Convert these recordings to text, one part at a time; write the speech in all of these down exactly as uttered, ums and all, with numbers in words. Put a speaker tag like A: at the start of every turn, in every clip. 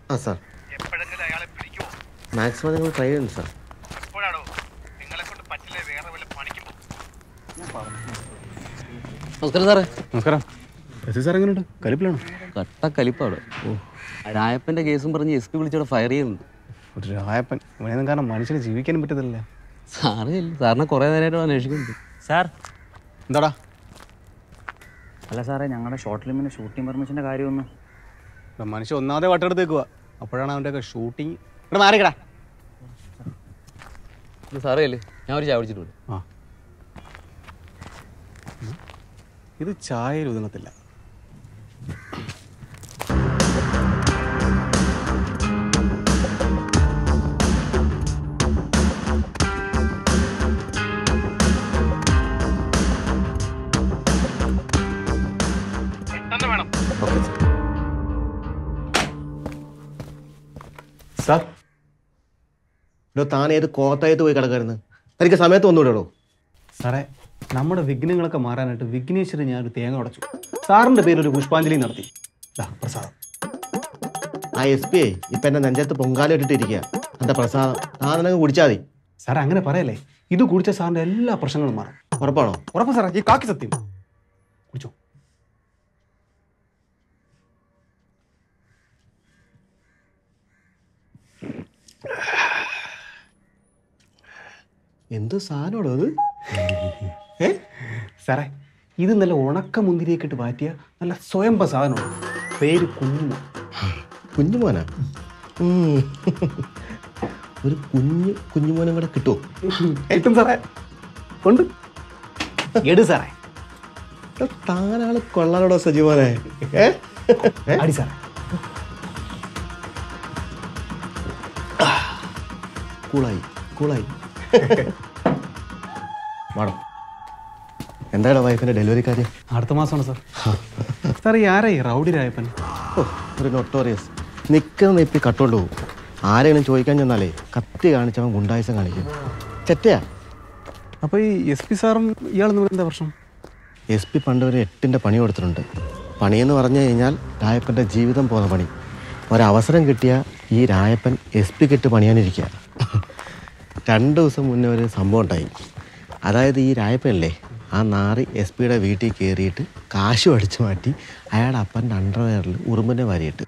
A: ആ സാർ.
B: എപ്പോഴെങ്കിലും അയാളെ പിടിക്കുമോ?
A: മാക്സിമം നിങ്ങൾ ട്രൈ ചെയ്യുന്നു സാർ.
B: എപ്പോഴാണോ നിങ്ങളെ കൊണ്ട് പറ്റില്ല വേറെ വല്ല പണിക്കുമോ?
C: നമസ്കാരം സാറേ.
D: നമസ്കാരം. എസ് സാർ എങ്ങനെയുണ്ട്? കലിപ്പിലാണോ?
C: കട്ട കലിപ്പാണ്. ഓ രായപ്പൻ്റെ കേസും പറഞ്ഞ് എസ് പി വിളിച്ചവിടെ ഫയർ ചെയ്യുന്നുണ്ട്.
D: ഒരു രായപ്പൻ ഇവനൊന്നും കാരണം മനുഷ്യന് ജീവിക്കാനും പറ്റത്തില്ല.
C: സാറേ സാറിനെ കുറേ നേരമായിട്ട് അന്വേഷിക്കുന്നുണ്ട്.
E: സാർ
D: എന്താടാ?
E: അല്ല സാറേ, ഞങ്ങളുടെ ഷോർട്ട് ഫിലിമിൻ്റെ ഷൂട്ടിംഗ് പെർമിഷൻ്റെ കാര്യമൊന്നും
D: മനുഷ്യൻ ഒന്നാമതെ വട്ടെടുത്തേക്കുക. അപ്പോഴാണ് അവൻ്റെയൊക്കെ ഷൂട്ടിങ്. ഇവിടെ മാറിക്കടാ.
C: സാറേ അല്ലേ, ഞാൻ ഒരു ചായ കുടിച്ചിട്ടുണ്ട്.
D: ആ, ഇത് ചായയിൽ ഒതുങ്ങത്തില്ല.
A: സാർ, ഇവിടെ താൻ ഏത് കോത്തായത്ത് പോയി കിടക്കായിരുന്നു? എനിക്ക് സമയത്ത് ഒന്നുകൂടെയോ?
D: സാറേ, നമ്മുടെ വിഘ്നങ്ങളൊക്കെ മാറാനായിട്ട് വിഘ്നേശ്വരൻ ഞാനൊരു തേങ്ങ ഉടച്ചു. സാറിൻ്റെ പേരൊരു പുഷ്പാഞ്ജലി നടത്തി. പ്രസാദം.
A: ആ എസ് പി ഇപ്പം എൻ്റെ നെഞ്ചത്ത് പൊങ്കാല ഇട്ടിട്ടിരിക്കുക. എൻ്റെ പ്രസാദം താനങ്ങ് കുടിച്ചാൽ മതി.
D: സാറേ അങ്ങനെ പറയല്ലേ, ഇത് കുടിച്ച സാറിൻ്റെ എല്ലാ പ്രശ്നങ്ങളും മാറും.
A: ഉറപ്പാണോ?
D: ഉറപ്പ് സാറേ, ഈ കാക്കി സത്യം. കുടിച്ചോ.
A: എന്ത് സാധനമാണോ അത്?
D: ഏ സാറേ, ഇത് നല്ല ഉണക്ക മുന്തിരിയൊക്കെ ഇട്ട് മാറ്റിയ നല്ല സ്വയംഭ സാധനമാണ്. പേര് കുഞ്ഞുമോൻ.
A: കുഞ്ഞുമോനാ? ഒരു കുഞ്ഞു കുഞ്ഞുമോനും കൂടെ കിട്ടുമോ?
D: കിട്ടും സാറേ, കൊണ്ട് എടു സാറേ.
A: താനാള് കൊള്ളാനോടോ സജീവനെ. ഏ
D: അടി സാറേ.
A: കൂളായി കൂളായി. മാഡം, എന്താണ് വൈഫിൻ്റെ ഡെലിവറി കാര്യം?
D: അടുത്ത മാസമാണ് സാർ. സാർ ഈ ആരായി റൗഡി രായപ്പൻ?
A: ഓ, ഒരു നൊട്ടോറിയസ്. നിൽക്കുന്ന നെപ്പി കട്ടോണ്ട് പോകും. ആരെങ്കിലും ചോദിക്കാൻ ചെന്നാലേ കത്തി കാണിച്ചവൻ ഗുണ്ടായുസം കാണിക്കും. ചെറ്റയാ.
D: അപ്പോൾ ഈ എസ് പി സാറും ഇയാളെന്ന് എന്താ പ്രശ്നം?
A: എസ് പി പണ്ട് ഒരു എട്ടിൻ്റെ പണി കൊടുത്തിട്ടുണ്ട്. പണിയെന്ന് പറഞ്ഞു കഴിഞ്ഞാൽ രായപ്പൻ്റെ ജീവിതം പോകുന്ന പണി. ഒരവസരം കിട്ടിയ ഈ രായപ്പൻ എസ് പി കിട്ട് പണിയാനിരിക്കുക. രണ്ട് ദിവസം മുന്നേ ഒരു സംഭവം ഉണ്ടായി. അതായത് ഈ രായപ്പനല്ലേ, ആ നാറി എസ് പിയുടെ വീട്ടിൽ കയറിയിട്ട് കാശ് അടിച്ചു മാറ്റി അയാളുടെ അപ്പൻ്റെ അണ്ടർവെയറിൽ ഉറുമ്പിനെ വാരിയിട്ട്.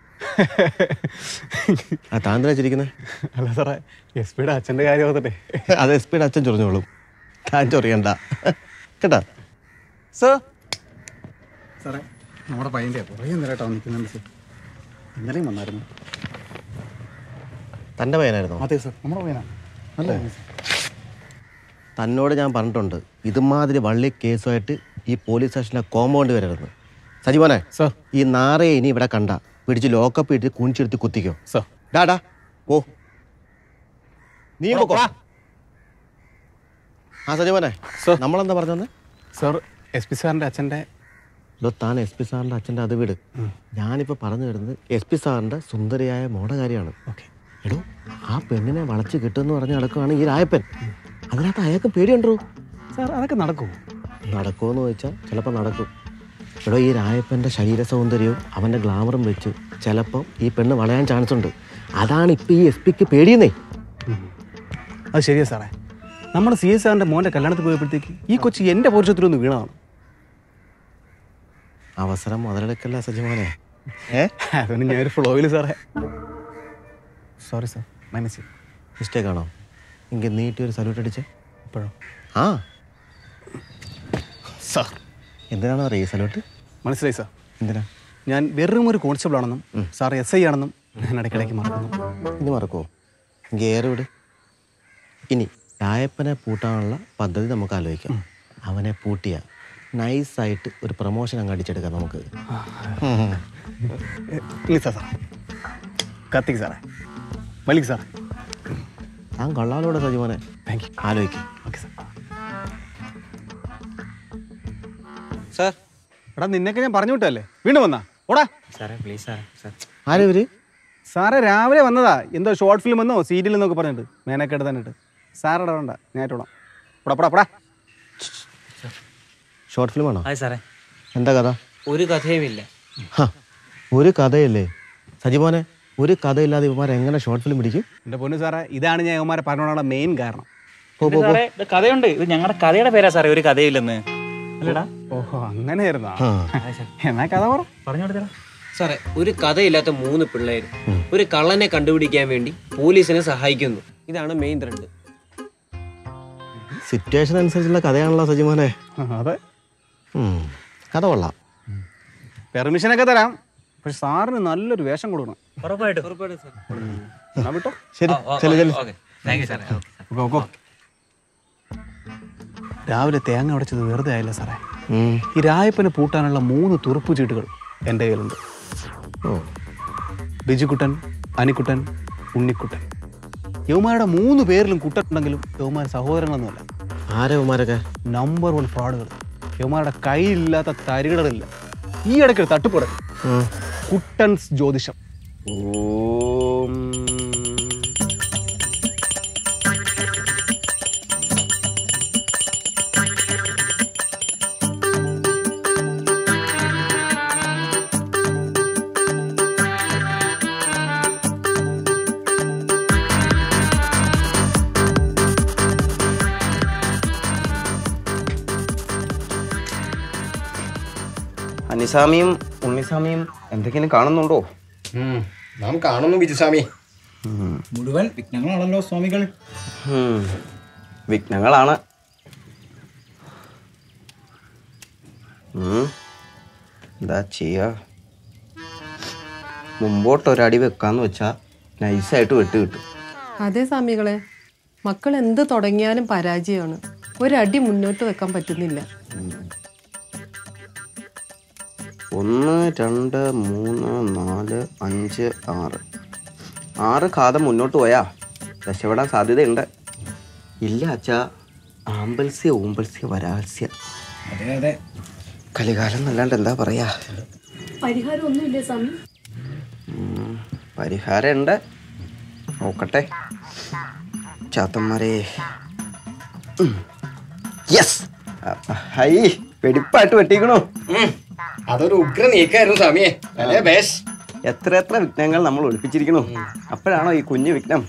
A: ആ താൻ വെച്ചിരിക്കുന്നത്?
D: അല്ല സാറേ, എസ് പിയുടെ അച്ഛൻ്റെ കാര്യം ഓർത്തട്ടെ.
A: അത് എസ് പിയുടെ അച്ഛൻ ചൊറിഞ്ഞോളും, താൻ ചൊറിയണ്ട കേട്ടാ.
D: സാർ സാറേ, നമ്മുടെ പയ്യൻ്റെ കുറേ നേരമായിട്ടാണ് നിൽക്കുന്നുണ്ട് സാർ. ഇന്നലെയും വന്നായിരുന്നു.
A: തൻ്റെ പയ്യനായിരുന്നോ?
D: അതെ സാർ, നമ്മുടെ പയ്യനാണ്. അല്ലേ?
A: തന്നോട് ഞാൻ പറഞ്ഞിട്ടുണ്ട് ഇതുമാതിരി വള്ളി കേസുമായിട്ട് ഈ പോലീസ് സ്റ്റേഷനിലെ കോമ്പൗണ്ട് വരരുത്. സജീവനെ
D: സാർ,
A: ഈ നാറയെ ഇനി ഇവിടെ കണ്ട പിടിച്ച് ലോക്കപ്പ് ഇട്ട് കുഞ്ചെടുത്ത് കുത്തിക്കോ.
D: സാർ
A: ഡാടാ ഓ നീ പോക്കോ. ആ സജീവനെ
D: സാർ,
A: നമ്മളെന്താ പറഞ്ഞത്?
D: സാർ എസ് പി സാറിൻ്റെ അച്ഛൻ്റെ
A: ഇതോ താൻ എസ് പി സാറിൻ്റെ അച്ഛൻ്റെ അത് വീട്. ഞാനിപ്പോൾ പറഞ്ഞു വരുന്നത് എസ് പി സാറിൻ്റെ സുന്ദരിയായ മോടെ കാര്യമാണ്.
D: ഓക്കെ.
A: എടോ, ആ പെണ്ണിനെ വളച്ച് കിട്ടുമെന്ന് പറഞ്ഞ് നടക്കുവാണ് ഈ രായപ്പൻ. അതിനകത്ത് അയാൾക്ക് പേടിയുണ്ടോ?
D: സാർ അതൊക്കെ നടക്കുമോ?
A: നടക്കുമെന്ന് ചോദിച്ചാൽ ചിലപ്പോൾ നടക്കും. എടോ, ഈ രായപ്പൻ്റെ ശരീര സൗന്ദര്യവും അവൻ്റെ ഗ്ലാമറും വെച്ച് ചിലപ്പോൾ ഈ പെണ്ണ് വളയാൻ ചാൻസ് ഉണ്ട്. അതാണ് ഇപ്പം ഈ എസ് പിക്ക് പേടിയെന്നേ.
D: അത് ശരിയാ സാറേ. നമ്മുടെ സി എസ് സാറിൻ്റെ മോൻ്റെ കല്യാണത്തിൽ പോയപ്പോഴത്തേക്ക് ഈ കൊച്ചി എൻ്റെ പോർഷത്തിലൊന്ന് വീണതാണ്.
A: അവസരം മുതലെടുക്കല്ല സജീവനെ. ഏ
D: അതുകൊണ്ട് ഞാനൊരു ഫ്ലോയിൽ സാറേ. Sorry sir, my mistake.
A: Mistake ആണോ? എങ്കിൽ നീട്ടി ഒരു സല്യൂട്ട് അടിച്ചേ.
D: ഇപ്പോഴോ?
A: ആ
D: സാർ,
A: എന്തിനാണോ അറിയ സല്യൂട്ട്?
D: മനസ്സിലായി സാർ.
A: എന്തിനാ?
D: ഞാൻ വെറും ഒരു കോൺസ്റ്റബിൾ ആണെന്നും സാർ എസ് ഐ ആണെന്നും ഞാൻ ഇടയ്ക്കിടയ്ക്ക് മറക്കുന്നു.
A: ഇനി മറക്കുമോ? എങ്കിൽ ഏറെ വിട്. ഇനി രായപ്പനെ പൂട്ടാനുള്ള പദ്ധതി നമുക്ക് ആലോചിക്കാം. അവനെ പൂട്ടിയ നൈസായിട്ട് ഒരു പ്രൊമോഷൻ അങ്ങ് അടിച്ചെടുക്കാം നമുക്ക്.
D: ഇല്ല സാർ, കത്തിക്ക് സാറേ, വലിക്ക് സാറേ.
A: താൻ കൊള്ളാലോടെ സജീവനെ.
D: Thank you.
A: ആലോചിക്കും.
D: Okay sir.
C: സാർ,
D: എടാ നിന്നൊക്കെ ഞാൻ പറഞ്ഞു വിട്ടല്ലേ, വീണ്ടും വന്നാ ഓടാ.
E: സാറേ പ്ലീസ് സാറേ. സാർ
A: ആരും ഇവര്?
D: സാറേ രാവിലെ വന്നതാ, എന്തോ ഷോർട്ട് ഫിലിം എന്നോ സീരിയൽ എന്നൊക്കെ പറഞ്ഞിട്ട് മേനൊക്കെ എടുത്താനിട്ട്. സാറിടെ വേണ്ട, ഞാനിട്ടോളാം. പോടാ പോടാ പോടാ.
A: ഷോർട്ട് ഫിലിമാണോ?
E: അതെ സാറേ.
A: എന്താ കഥ?
E: ഒരു കഥയുമില്ല.
A: ഒരു കഥയല്ലേ സജീവനെ? ഒരു കഥയില്ലാതെ ഇവന്മാർ എങ്ങനെ ഷോർട്ട് ഫിലിം പിടിക്കും?
D: എൻ്റെ പൊന്നു സാറേ, ഇതാണ് ഞാൻ ഇവന്മാരെ പറഞ്ഞോണ്ടുള്ള മെയിൻ കാരണം.
E: സാറേ ഇത് കഥയുണ്ട്. ഇത് ഞങ്ങളുടെ കഥയുടെ പേരാ സാറേ, ഒരു കഥയില്ലെന്ന്. അല്ലടാ?
D: ഓഹോ, അങ്ങനെയായിരുന്നോ? എന്നാ കഥ പറ.
E: പറഞ്ഞു കൊടുത്തരാ
F: സാറേ. ഒരു കഥയില്ലാത്ത മൂന്ന് പിള്ളേർ ഒരു കള്ളനെ കണ്ടുപിടിക്കാൻ വേണ്ടി പോലീസിനെ സഹായിക്കുന്നു. ഇതാണ് മെയിൻ ത്രെഡ്.
A: സിറ്റുവേഷൻ അനുസരിച്ചുള്ള കഥയാണല്ലോ സജിമോനെ.
D: അതെ,
A: കഥ കൊള്ളാം.
D: പെർമിഷനൊക്കെ തരാം, പക്ഷെ സാറിന് നല്ലൊരു വേഷം കൊടുക്കണം.
E: ഉറപ്പായിട്ടും.
D: എന്നാ വിട്ടോ.
A: ശരി, ചെല്ലു ചെല്ലു.
E: താങ്ക് യു സാറേ.
D: ഓക്കെ ഓക്കോ. രാവിലെ തേങ്ങ ഉടച്ചത് വെറുതെ ആയില്ല സാറേ. ഈ രായപ്പനെ പൂട്ടാനുള്ള മൂന്ന് തുറുപ്പ് ചീട്ടുകൾ എൻ്റെ കയ്യിലുണ്ട്.
A: ഓ,
D: ബിജുക്കുട്ടൻ, അനിക്കുട്ടൻ, ഉണ്ണിക്കുട്ടൻ. യവന്മാരുടെ മൂന്ന് പേരിലും കുട്ടനുണ്ടെങ്കിലും യവന്മാർ സഹോദരങ്ങളൊന്നുമല്ല.
A: ആരാ ഇവന്മാരൊക്കെ?
D: നമ്പർ വൺ ഫ്രോഡുകൾ. യവന്മാരുടെ കയ്യിലില്ലാത്ത തരികിടറില്ല. ഈ ഇടയ്ക്ക് തട്ടുപുട കുട്ടൻസ് ജ്യോതിഷം.
F: ഓം അനിസാമിയും ഉണ്ണിസാമിയും എന്തെങ്കിലും കാണുന്നുണ്ടോ?
B: നാം കാണുന്നു ബിജുസ്വാമി.
E: മുഴുവൻ വിഘ്നങ്ങളാണല്ലോ സ്വാമികൾ.
F: വിഘ്നങ്ങളാണ്. എന്താ ചെയ്യാ? മുമ്പോട്ടൊരടി വെക്കാന്ന് വെച്ചാ നൈസായിട്ട് വെട്ട് കിട്ടും.
G: അതെ സ്വാമികളെ, മക്കൾ എന്ത് തുടങ്ങിയാലും പരാജയമാണ്. ഒരടി മുന്നോട്ട് വെക്കാൻ പറ്റുന്നില്ല.
F: ഒന്ന് രണ്ട് മൂന്ന് നാല് അഞ്ച് ആറ് ആറ് ഘാതം മുന്നോട്ട് പോയാ രക്ഷപ്പെടാൻ സാധ്യതയുണ്ട്. ഇല്ല അച്ഛാ, ആമ്പൽസ്യ ഊമ്പൽസ്യ വരാത്സ്യ.
E: അതെ അതെ,
F: കലികാലം എന്നല്ലാണ്ട് എന്താ പറയാ.
G: പരിഹാരം ഒന്നുമില്ലേ സ്വാമി?
F: പരിഹാരം ഉണ്ട്, നോക്കട്ടെ. ചാത്തന്മാരെ, യെസ്, ഹൈ വെടിപ്പായിട്ട് വെട്ടിക്കണോ.
B: അതൊരു ഉഗ്ര നീക്കായിരുന്നു സ്വാമിയെ. അല്ലേ ബേസ്?
F: എത്ര എത്ര വിഘ്നങ്ങൾ നമ്മൾ ഒളിപ്പിച്ചിരിക്കണു. അപ്പോഴാണോ ഈ കുഞ്ഞു വിഘ്നം.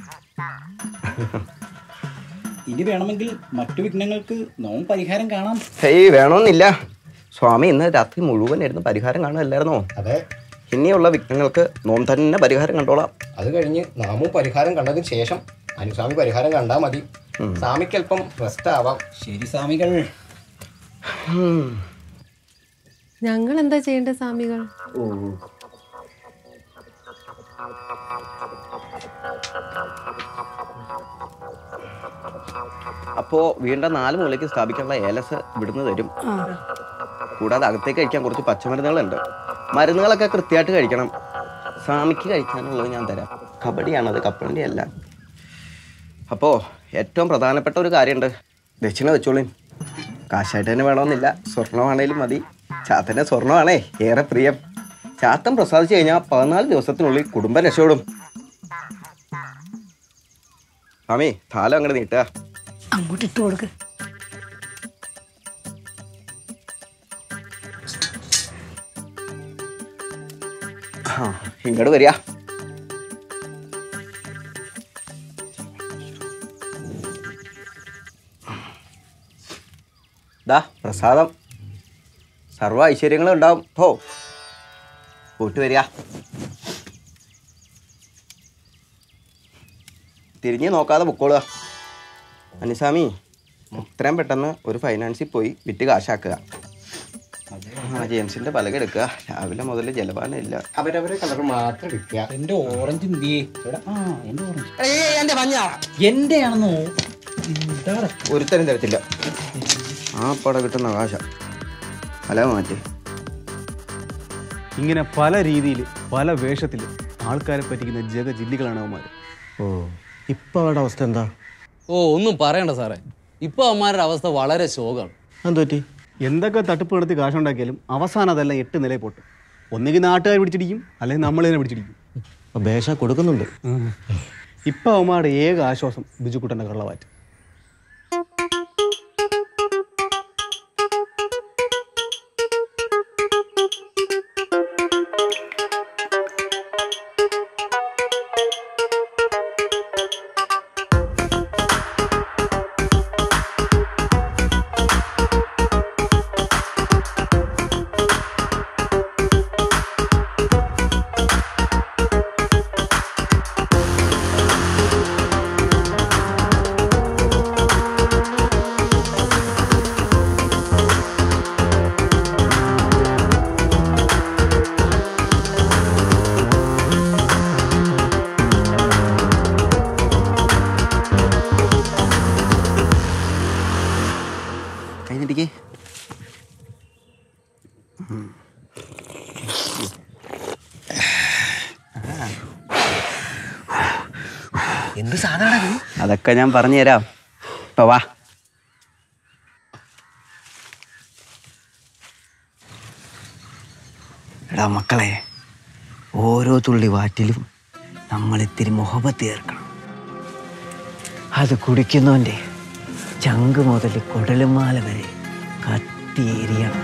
E: ഇനി വേണമെങ്കിൽ മറ്റു വിഘ്നങ്ങൾക്ക് നോം പരിഹാരം കാണാം.
F: ഹേയ്, വേണമെന്നില്ല സ്വാമി. ഇന്ന് രാത്രി മുഴുവൻ ഇരുന്ന് പരിഹാരം കാണുമല്ലായിരുന്നോ?
B: അതെ.
F: ഇനിയുള്ള വിഘ്നങ്ങൾക്ക് നോം തന്നെ പരിഹാരം കണ്ടോളാം.
B: അത് കഴിഞ്ഞ് നാമും പരിഹാരം കണ്ടതിന് ശേഷം അനുസ്വാമി പരിഹാരം കണ്ടാൽ മതി. സ്വാമിക്ക് അല്പം റെസ്റ്റ് ആവാം.
E: ശരി സ്വാമികൾ.
G: ഞങ്ങൾ എന്താ ചെയ്യേണ്ടത് സ്വാമികൾ?
F: അപ്പോ വീണ്ടും നാല് മൂലയ്ക്ക് സ്ഥാപിക്കാനുള്ള ഏലസ് ഇവിടുന്ന് തരും. കൂടാതെ അകത്തേക്ക് കഴിക്കാൻ കുറച്ച് പച്ചമരുന്നുകളുണ്ട്. മരുന്നുകളൊക്കെ കൃത്യമായിട്ട് കഴിക്കണം. സ്വാമിക്ക് കഴിക്കാനുള്ളത് ഞാൻ തരാം. കബഡിയാണത്, കപ്പലണ്ടി അല്ല. അപ്പോ ഏറ്റവും പ്രധാനപ്പെട്ട ഒരു കാര്യമുണ്ട്. ദക്ഷിണ വെച്ചോളി. കാശായിട്ട് തന്നെ വേണമെന്നില്ല, സ്വർണ്ണമാണേലും മതി. ചാത്തന്റെ സ്വർണ്ണമാണേ ഏറെ പ്രിയം. ചാത്തൻ പ്രസാദിച്ചു കഴിഞ്ഞാൽ പതിനാല് ദിവസത്തിനുള്ളിൽ കുടുംബം രക്ഷപ്പെടും. സ്വാമി, താലം അങ്ങോട്ട് നീട്ടുക.
G: അങ്ങോട്ട് ഇട്ട് കൊടുക്ക്.
F: ഇങ്ങോട്ട് വരിക. ദാ പ്രസാദം. സർവ്വ ഐശ്വര്യങ്ങളും ഉണ്ടാവും. ഹോ, പോയിട്ട് വരിക. തിരിഞ്ഞ് നോക്കാതെ പൊക്കോളുക. അനിസ്വാമി, എത്രയും പെട്ടെന്ന് ഒരു ഫൈനാൻസിൽ പോയി വിറ്റ് കാശാക്കുക. ആ ജെയിംസിന്റെ പലക എടുക്കുക. രാവിലെ മുതൽ ജലപാനം ഇല്ല.
B: അവരവരെ കളർ മാത്രം എടുക്കുക.
E: എന്റെ ഓറഞ്ച് എന്തിയേ? ആ എന്റെ ഓറഞ്ച് എന്റെ ആണെന്നോ?
F: ഒരുത്തരം തരത്തില്ല. ആ പട കിട്ടുന്ന കാശ അല മാറ്റി.
D: ഇങ്ങനെ പല രീതിയിൽ പല വേഷത്തിൽ ആൾക്കാരെ പറ്റിക്കുന്ന ജഗജില്ലികളാണ് അവന്മാർ.
A: ഓ, ഇപ്പം അവരുടെ അവസ്ഥ എന്താ?
C: ഓ, ഒന്നും പറയണ്ട സാറേ. ഇപ്പോൾ അമ്മമാരുടെ അവസ്ഥ വളരെ ശോകമാണ്.
A: എന്ത് പറ്റി?
D: എന്തൊക്കെ തട്ടിപ്പ് നടത്തി കാശുണ്ടാക്കിയാലും അവസാനം അതെല്ലാം എട്ട് നിലയിൽ പൊട്ടും. ഒന്നുകിൽ നാട്ടുകാർ പിടിച്ചിരിക്കും, അല്ലെങ്കിൽ നമ്മൾ തന്നെ പിടിച്ചിരിക്കും.
A: അപ്പോൾ ബേഷ കൊടുക്കുന്നുണ്ട്.
D: ഇപ്പം അവന്മാരുടെ ഏക ആശ്വാസം ബിജുക്കുട്ടൻ്റെ കള്ളവാറ്റ്.
B: എന്ത് സാധനമാണ്
F: അതൊക്കെ ഞാൻ പറഞ്ഞു തരാം. ഇപ്പൊ വാ. എടാ മക്കളെ, ഓരോ തുള്ളി വാറ്റിലും നമ്മൾ ഇത്തിരി മുഹബത്ത് ചേർക്കണം. അത് കുടിക്കുന്നവൻ്റെ ചങ്ക് മുതൽ കുടലുമാല വരെ കത്തിയേരിയണം.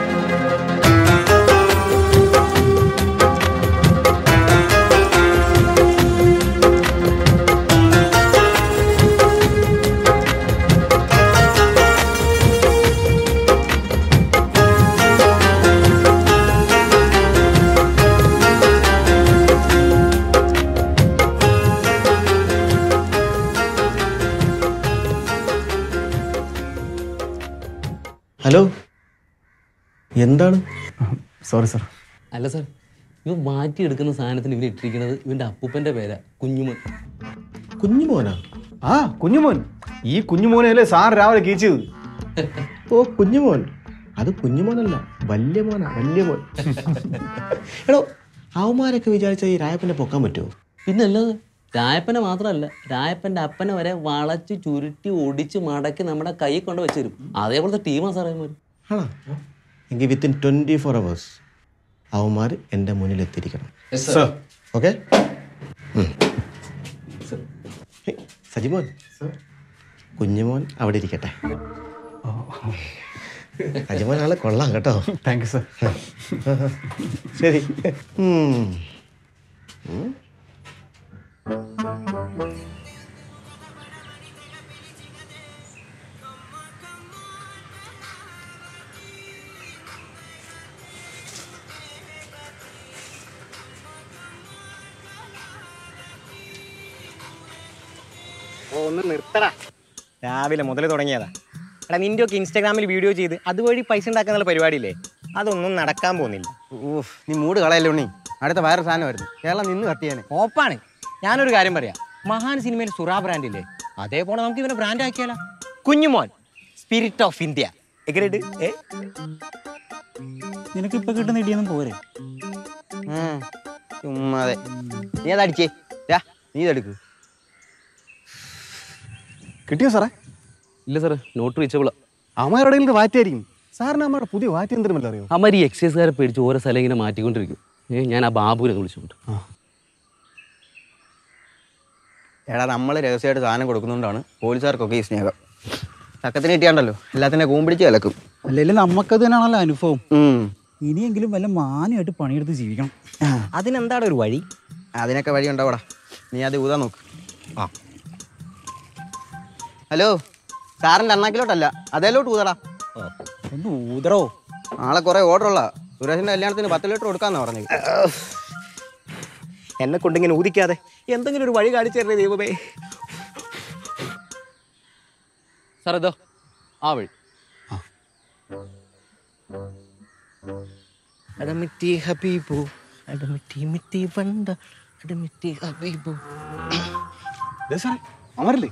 A: ഹലോ, എന്താണ്?
D: Sorry sir.
C: അല്ല സാർ, ഇവൻ മാറ്റിയെടുക്കുന്ന സാധനത്തിന് ഇവൻ ഇട്ടിരിക്കുന്നത് ഇവൻ്റെ അപ്പൂപ്പൻ്റെ പേരാ, കുഞ്ഞുമോൻ.
A: കുഞ്ഞുമോനാ?
D: ആ കുഞ്ഞുമോൻ. ഈ കുഞ്ഞുമോനല്ലേ സാർ രാവിലെ കീച്ചത്?
A: ഓ കുഞ്ഞുമോൻ. അത് കുഞ്ഞുമോനല്ല, വലിയ മോനാ, വലിയ മോൻ. എടോ, അവന്മാരൊക്കെ വിചാരിച്ചാൽ ഈ രായപ്പനെ പൊക്കാൻ പറ്റുമോ?
C: പിന്നെ അല്ലാതെ രായപ്പനെ മാത്രമല്ല, രായപ്പൻ്റെ അപ്പനെ വരെ വളച്ച് ചുരുട്ടി ഒടിച്ച് മടക്കി നമ്മുടെ കൈ കൊണ്ട് വെച്ച് തരും. അതേപോലത്തെ ടീമാ സാറേ അവന്മാർ.
A: ആണോ? എങ്കിൽ വിത്തിൻ ട്വൻറ്റി ഫോർ അവേഴ്സ് അവന്മാർ എൻ്റെ മുന്നിൽ എത്തിയിരിക്കണം. ഓക്കെ? സജിമോൻ, കുഞ്ഞുമോൻ അവിടെ ഇരിക്കട്ടെ. സജിമോൻ ആള് കൊള്ളാം കേട്ടോ.
D: Thank you sir.
A: ശരി.
B: ഒന്ന് നിർത്തടാ. രാവിലെ മുതൽ തുടങ്ങിയതാ. എടാ, നിന്റെ ഒക്കെ ഇൻസ്റ്റാഗ്രാമിൽ വീഡിയോ ചെയ്ത് അതുവഴി പൈസ ഉണ്ടാക്കാനുള്ള പരിപാടിയില്ലേ, അതൊന്നും നടക്കാൻ പോകുന്നില്ല.
F: ഊഫ്, നീ മൂട് കളയല്ലേ ഉണ്ണി. അടുത്ത വേറെ സാധനമായിരുന്നു. കേരളം നിന്ന് കത്തിയാനെ.
B: ഓപ്പാണ്. ഞാനൊരു കാര്യം പറയാം. മഹാൻ സിനിമയിൽ സുറാ ബ്രാൻഡ് ഇല്ലേ, അതേപോലെ നമുക്ക് ഇവനെ ബ്രാൻഡ് ആക്കിയാലോ. Kunjumon, spirit of India. എങ്ങനെയുണ്ട്? ഏ
E: നിനക്ക് ഇപ്പൊ കിട്ടുന്ന ഇടിയൊന്നും പോരെ.
F: ചുമ്മാതെ. നീ അതടിച്ചേ. നീ ഇതെടുക്ക്.
D: കിട്ടിയോ സാറേ?
C: ഇല്ല സാറേ, നോട്ട് റീച്ചബിളാ.
D: അമ്മയുടെ നിന്ന് വാറ്റായിരിക്കും. സാറിന് അമ്മയുടെ പുതിയ വാറ്റ് എന്തെങ്കിലും അറിയോ?
C: അമ്മ ഈ എക്സൈസുകാരെ പേടിച്ച് ഓരോ സ്ഥലം ഇങ്ങനെ മാറ്റിക്കൊണ്ടിരിക്കും. ഏ ഞാൻ ആ ബാബുവിനെ വിളിച്ചോണ്ട്.
F: എടാ, നമ്മൾ രഹസ്യമായിട്ട് സാധനം കൊടുക്കുന്നതുകൊണ്ടാണ് പോലീസുകാർക്കൊക്കെ ഈ സ്നേഹം. തക്കത്തിന് കിട്ടിയാണ്ടല്ലോ എല്ലാത്തിനെ കൂമ്പിടിച്ച് കലക്കും.
E: അല്ലെങ്കിൽ നമുക്കത് തന്നെയാണല്ലോ അനുഭവം. ഇനിയെങ്കിലും വല്ല മാനുമായിട്ട് പണിയെടുത്ത് ജീവിക്കണം.
B: അതിനെന്താണ് ഒരു വഴി?
F: അതിനൊക്കെ വഴി ഉണ്ടാവടാ. നീ അത് ഊതാ നോക്ക്. ആ ഹലോ, സാറിൻ്റെ അണ്ണാക്കിലോട്ടല്ല, അതേലോട്ട് ഊതടാ.
E: ഒന്ന് ഊതറോ.
F: നാളെ കുറെ ഓർഡർ ഉള്ള സുരേഷിന്റെ കല്യാണത്തിന് പത്ത് ലിറ്റർ കൊടുക്കാന്നാ പറഞ്ഞത്.
B: എന്നെ കൊണ്ടിങ്ങനെ ഊതിക്കാതെ എന്തെങ്കിലും ഒരു വഴി കാണിച്ചു തരണേ ദൈവമേ.
C: സാർ ഇതോ ആ വഴി.
B: അടമിറ്റി ഹബീബു, അടമിറ്റി മിറ്റി വണ്ട, അടമിറ്റി ഹബീബു.
D: സാറേ അമരല്ലേ?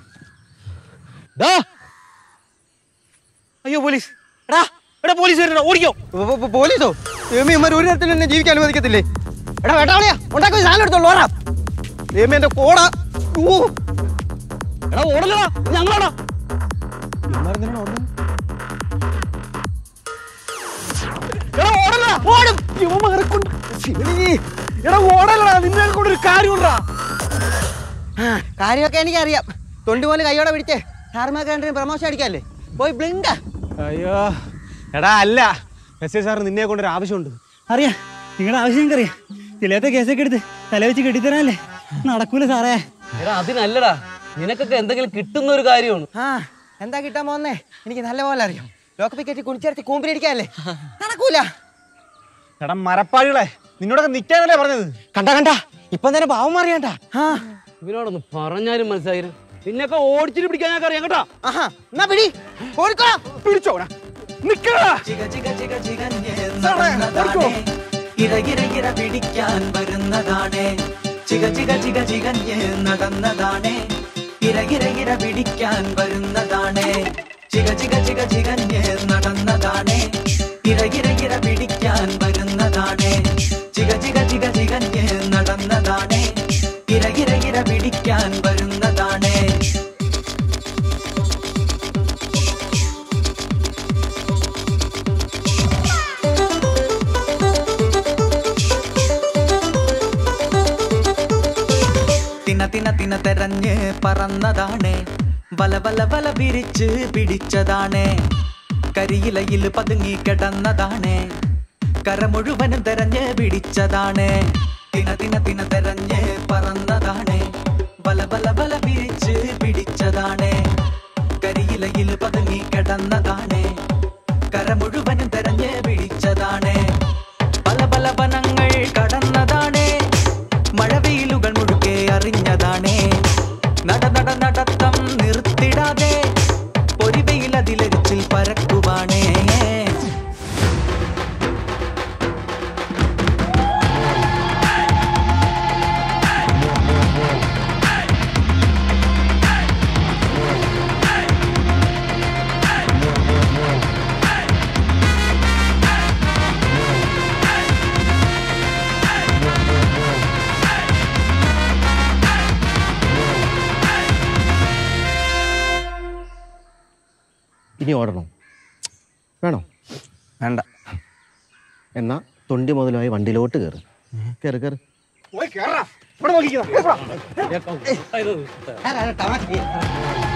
B: അയ്യോ പോലീസ്! എടാ എടാ പോലീസ് വരണോ, ഓടിക്കോ.
F: പോലീസോ? ഇവന്മാർ ഒരു തരത്തിൽ എന്നെ ജീവിക്കാൻ അനുവദിക്കത്തില്ലേ? എടാ വേട്ടാവളിയാ, ഉണ്ടാക്കി സാധനം എടുത്തോളൂ. ഓടാ എന്റെ കോടാ.
B: എടാ ഓടലടാ, ഞങ്ങളാടാ.
F: കാര്യമൊക്കെ എനിക്കറിയാം. തൊണ്ടി പോലെ കൈയോടെ പിടിച്ചേ സാർമാക്കാരൻ്റെ പ്രമോഷൻ അടിക്കാല്ലേ. പോയി ബ്ലിങ്ക.
D: അയ്യോ എടാ, അല്ല എസ് ഐ സാറിന് നിന്നെ കൊണ്ടൊരു ആവശ്യമുണ്ട്.
E: അറിയാം, നിങ്ങളുടെ ആവശ്യം എനിക്കറിയാം. ചിലത്തെ കേസൊക്കെ എടുത്ത് തല വെച്ച് കെട്ടിത്തരാനല്ലേ? നടക്കൂല സാറേ.
C: എടാ അതിനല്ലടാ, നിനക്കൊക്കെ എന്തെങ്കിലും കിട്ടുന്ന ഒരു കാര്യമാണ്.
F: ആ എന്താ കിട്ടാൻ പോന്നേ എനിക്ക് നല്ല പോലെ അറിയാം. ലോക്കപ്പിൽ കയറ്റി കുണിച്ചേർത്തി കൂമ്പിരിക്കാല്ലേ? നടക്കൂല.
D: എടാ മരപ്പാടികളെ, നിന്നോടൊക്കെ നിൽക്കാനല്ലേ പറഞ്ഞത്?
B: കണ്ട കണ്ട ഇപ്പം തന്നെ പാവം മാറിയാണ്ട.
C: ഇവനോടൊന്ന് പറഞ്ഞാലും മനസ്സിലായിരുന്നു. നിന്നൊക്കെ ഓടിച്ചിട്ട് പിടിക്കാൻ ഞാൻ അറിയാം കേട്ടോ.
F: ആഹാ എന്നാ പിടി, ഓടിക്കോടാ.
D: പിടിച്ചോടാ, നിക്കടാ.
H: ഇരകിര പിടിക്കാൻ വരുന്നതാണേ, ചിക ചിക ചിക ചികഞ്ഞ് നടന്നതാണേ. ഇരകിര പിടിക്കാൻ വരുന്നതാണേ, ചിക ചിക ചിക ചികഞ്ഞ് നടന്നതാണേ. ഇരകിര പിടിക്കാൻ വരുന്നതാണേ, ചിക ചിക ചിക ചികഞ്ഞ് നടന്നതാണേ. ഇരകിര പിടിക്കാൻ വരുന്നതാണേ. തിന തിന തെരഞ്ഞ് പറന്നതാണ് വല വല വല വിരിച്ച് പിടിച്ചതാണ് കരിയിലയിൽ പതുങ്ങി കിടന്നതാണ് കര മുഴുവനും തെരഞ്ഞ് പിടിച്ചതാണ് തിന തിന തിന തെരഞ്ഞ് പറന്നതാണ് വല വല വല വിരിച്ച് പിടിച്ചതാണ് കരിയിലയിൽ പതുങ്ങി കിടന്നതാണ് കര മുഴുവനും തെരഞ്ഞ് പിടിച്ചതാണ് പല പല വനങ്ങൾ കടന്നതാണ് മഴവെയിലുകൾ മുഴുക്കെ അറിഞ്ഞതാണ് നട നട നടത്തം നിർത്തിടാതെ പൊരിവെയിൽ അതിലരിച്ചിൽ പരക്കുവാണേ
A: ഇനി ഓടണോ? വേണോ?
F: വേണ്ട.
A: എന്നാ തൊണ്ടി മുതലായി വണ്ടിയിലോട്ട് കയറ്. കയറി കയറി.
E: ഇവിടെ നോക്കിക്കോ.